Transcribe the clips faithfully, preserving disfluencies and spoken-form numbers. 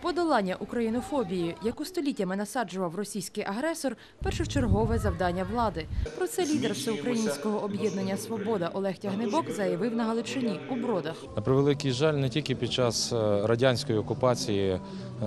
Подолання українофобії, яку століттями насаджував російський агресор, першочергове завдання влади. Про це лідер Всеукраїнського об'єднання «Свобода» Олег Тягнибок заявив на Галичині, у Бродах. На превеликий жаль, не тільки під час радянської окупації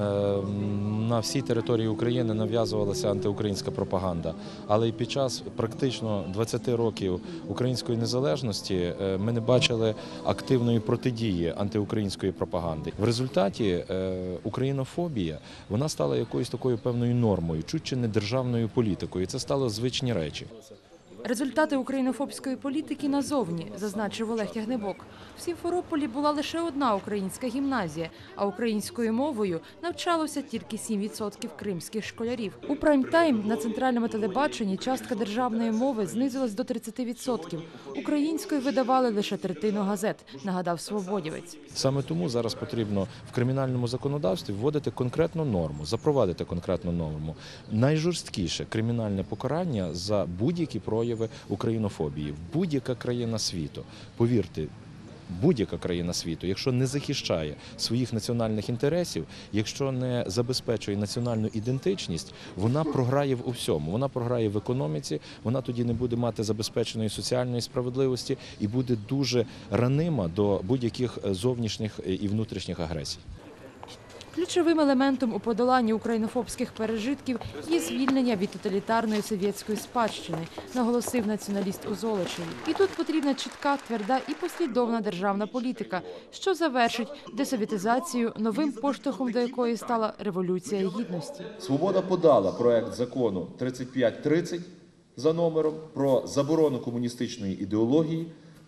на всій території України нав'язувалася антиукраїнська пропаганда, але й під час практично двадцяти років української незалежності ми не бачили активної протидії антиукраїнської пропаганди. В результаті українофобія, вона стала якоюсь такою певною нормою, чуть чи не державною політикою. І це стало звичні речі. Результати українофобської політики назовні, зазначив Олег Тягнибок. В Сімферополі була лише одна українська гімназія, а українською мовою навчалося тільки сім відсотків кримських школярів. У прайм-тайм на центральному телебаченні частка державної мови знизилась до тридцяти відсотків. Українською видавали лише третину газет, нагадав свободівець. Саме тому зараз потрібно в кримінальному законодавстві вводити конкретну норму, запровадити конкретну норму. Найжорсткіше кримінальне покарання за будь-які прояви українофобії. Будь-яка країна світу, повірте, будь-яка країна світу, якщо не захищає своїх національних інтересів, якщо не забезпечує національну ідентичність, вона програє в усьому. Вона програє в економіці, вона тоді не буде мати забезпеченої соціальної справедливості і буде дуже ранима до будь-яких зовнішніх і внутрішніх агресій. Ключовим елементом у подоланні українофобських пережитків є звільнення від тоталітарної совєтської спадщини, наголосив націоналіст у Золочеві. І тут потрібна чітка, тверда і послідовна державна політика, що завершить десовєтизацію, новим поштовхом до якої стала Революція Гідності. «Свобода» подала проект закону тридцять п'ять тридцять за номером про заборону комуністичної ідеології.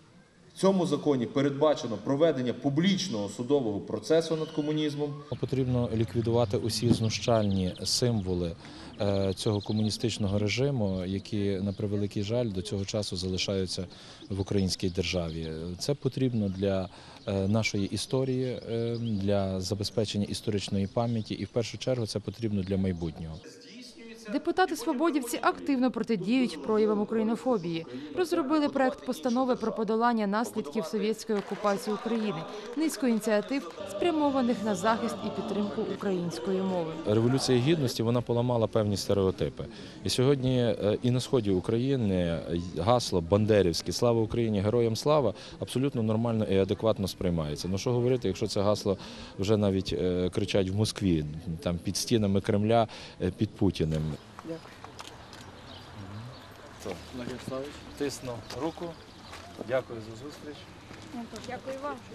В цьому законі передбачено проведення публічного судового процесу над комунізмом. Потрібно ліквідувати усі знущальні символи цього комуністичного режиму, які, на превеликий жаль, до цього часу залишаються в українській державі. Це потрібно для нашої історії, для забезпечення історичної пам'яті і, в першу чергу, це потрібно для майбутнього. Депутати-свободівці активно протидіють проявам українофобії. Розробили проект постанови про подолання наслідків совєтської окупації України, низку ініціатив, спрямованих на захист і підтримку української мови. Революція Гідності, вона поламала певні стереотипи. І сьогодні і на сході України гасло бандерівське «Слава Україні! Героям слава» абсолютно нормально і адекватно сприймається. Ну що говорити, якщо це гасло вже навіть кричать в Москві, там під стінами Кремля, під Путіним. Дякую. Тисну руку. Дякую за зустріч. Дякую вам.